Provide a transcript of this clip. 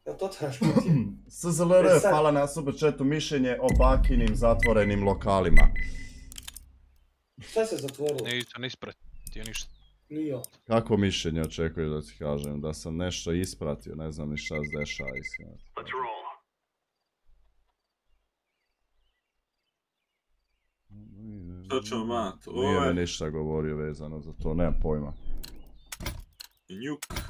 Jel to otvaraš kutije? SZLR, hvala na super chatu, mišljenje o Bakinim zatvorenim lokalima. Šta se zatvorilo? Nisam ispratio ništa. Nio. Kako mišljenje očekuješ da ti kažem? Da sam nešto ispratio, ne znam ni šta se dešava iskreno. Što ćemo mat? Nije mi ništa govorio vezano za to, nemam pojma. Njuk.